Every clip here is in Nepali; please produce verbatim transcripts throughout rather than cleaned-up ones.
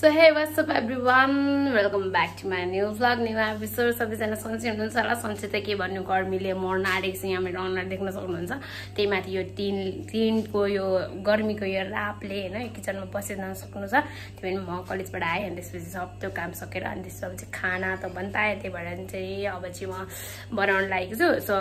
So hey, what's up everyone? Welcome back to my new vlog, new episode. सबैजना सन्चै हुनुहुन्छ होला। सन्चै त के भन्नु, गर्मीले मर्न आँटेको छ। यहाँ मेरो अनुहार देख्न सक्नुहुन्छ। त्यही माथि यो टिन टिनको यो गर्मीको यो रापले हैन किचनमा बसिरहन सक्नुहुन्छ। त्यो पनि म कलेजबाट आए अनि त्यसपछि सब त्यो काम सकेर अनि त्यसपछि खाना त बन्ताए। त्यही भएर चाहिँ अब चाहिँ म बनाउन लागेको छु। सो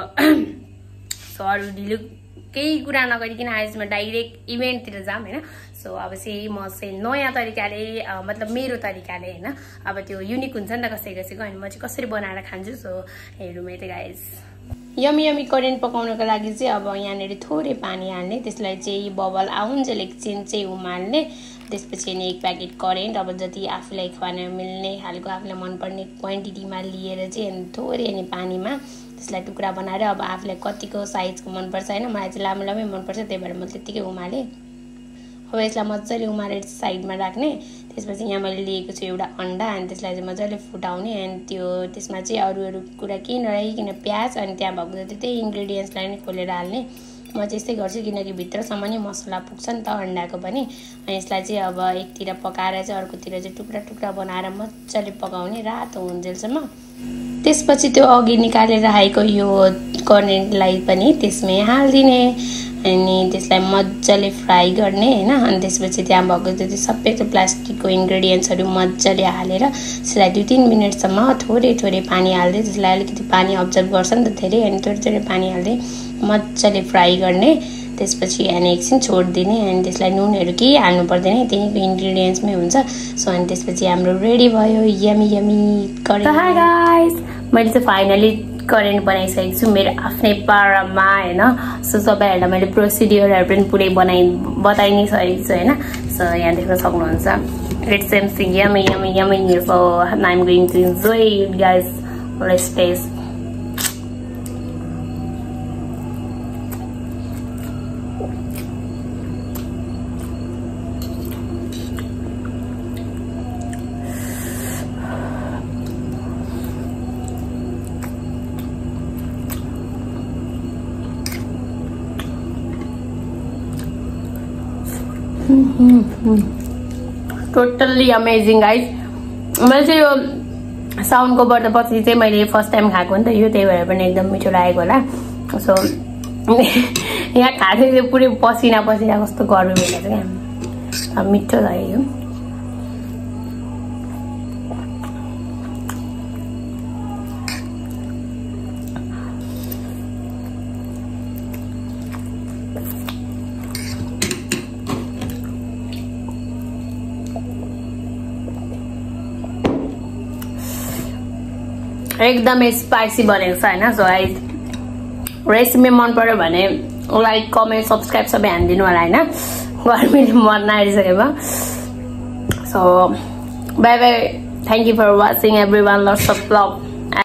सो अरु ढिलो केही कुरा नगरिकन आज म डाइरेक्ट इभेन्टतिर जाम हैन। सो अब चाहिँ म चाहिँ नयाँ तरिकाले मतलब मेरो तरिकाले हैन अब त्यो युनिक हुन्छ नि त कसै कसैको अनि म चाहिँ कसरी बनाएर खान्छु। सो हेरौँ है त गाइस। यमी यमी करेन्ट पकाउनको लागि चाहिँ अब यहाँनेर थोरै पानी हाल्ने, त्यसलाई चाहिँ बबल आउन्जेल एकछिन चाहिँ उमाल्ने, त्यसपछि नि एक प्याकेट करेन्ट अब जति आफूलाई खुवाउन मिल्ने खालको आफूलाई मनपर्ने क्वान्टिटीमा लिएर चाहिँ अनि थोरै अनि पानीमा त्यसलाई टुक्रा बनाएर अब आफूलाई कतिको साइजको मनपर्छ हैन, मलाई चाहिँ लामो लामै मनपर्छ त्यही भएर म त्यतिकै उमाले। अब यसलाई मजाले उमालेर साइडमा राख्ने। त्यसपछि यहाँ मैले लिएको छु एउटा अन्डा अनि त्यसलाई चाहिँ मजाले फुटाउने अनि त्यो त्यसमा चाहिँ अरू अरू कुरा केही नराखिकन प्याज अनि त्यहाँ भएको जति त्यही इन्ग्रेडियन्ट्सलाई नै खोलेर हाल्ने। म चाहिँ यस्तै गर्छु किनकि भित्रसम्म नै मसला पुग्छ नि त अन्डाको पनि। अनि यसलाई चाहिँ अब एकतिर पकाएर चाहिँ अर्कोतिर चाहिँ टुक्रा टुक्रा बनाएर मजाले पकाउने रातो हुन्जेलसम्म। त्यसपछि त्यो अघि निकालेर राखेको यो करेन्टलाई पनि त्यसमै हाल्दिने अनि त्यसलाई मजाले फ्राई गर्ने हैन। अनि त्यसपछि त्यहाँ भएको जति सबै त्यो प्लास्टिकको इन्ग्रेडियन्ट्सहरू मजाले हालेर त्यसलाई दुई तीन मिनटसम्म थोरै थोरै पानी हाल्दै त्यसलाई अलिकति पानी अब्जर्भ गर्छ नि त धेरै अनि थोरै थोरै पानी हाल्दै मजाले फ्राई गर्ने। त्यसपछि अनि एकछिन छोड्दिने अनि त्यसलाई नुनहरू केही हाल्नु पर्दैन, त्यहीको इन्ग्रेडियन्ट्समै हुन्छ। सो अनि त्यसपछि हाम्रो रेडी भयो यमी यमी करेन्ट। हाय गाइस, मैले चाहिँ फाइनली करेन्ट बनाइसकेको छु मेरो आफ्नै पारामा हैन। सो सबैहरुलाई मैले प्रोसिडियरहरु पनि पुरै बनाइ बताइ नै सकेको छु हैन। सो यहाँ देख्न सक्नुहुन्छ it's something yummy yummy yummy. So I am going to enjoy it guys. Let's taste. Totally amazing guys. मैले चाहिँ यो साउन्डको बढ्दापछि चाहिँ मैले फर्स्ट टाइम खाएको नि त यो, त्यही भएर पनि एकदम मिठो लागेको होला। सो यहाँ खाँदै चाहिँ पुरै पसिना पसिना कस्तो गर्मी भइरहेको छ क्या, मिठो लाग्यो। एकदमै स्पाइसी बनेको छ हैन। सो गाइस रेसिपी मन पर्यो भने लाइक कमेन्ट सब्स्क्राइब सबै हानिदिनु होला हैन, गर्मीले मर्न आइसकेको। So bye bye, thank you for watching everyone, lots of love.